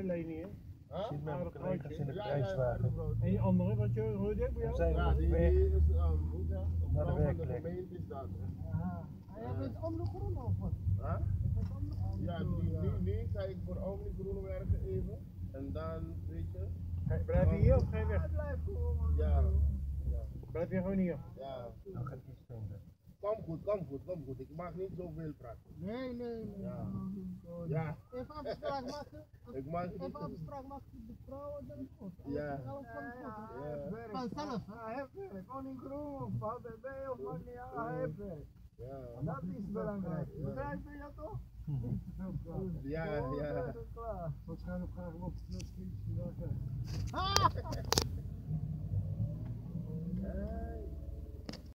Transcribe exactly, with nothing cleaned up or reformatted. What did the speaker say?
lening, hè? Huh? Zit met mijn collega's in de Ja, prijswagen. En die andere, wat je hoorde ik bij jou? Zijn Ja, we die, weg die is um, hoe dat? Een naar de vrouw van de werkplek. gemeente is dat. Hè? Aha. En jij bent omroegroen of wat? Huh? Je bent omroegroen. Ja, nu, nu, nu ga ik voor Omni Groen werken even. En dan, weet je. Blijf je hier of ga je weg? Blijf gewoon. Ja. Ja. Blijf je gewoon hier? Ja. Dan gaat iets vinden. Kom goed, kom goed, kom goed. Ik mag niet zoveel praten. Nee, nee, nee. Ja. Gewoon. Ja. Even afspraak maken. Ik mag Even niet. afspraak maken met de vrouwen, dan is het goed. Ja. Alles komt goed. Ja. Vanzelf. Hij heeft werk. Koning Groen of A B B of wat niet, ja, hij heeft werk. Ja. Dat is belangrijk. Ja. Begrijp je dat toch? Ja, ja. Klaar. Waarschijnlijk graag op de schietje. Hey.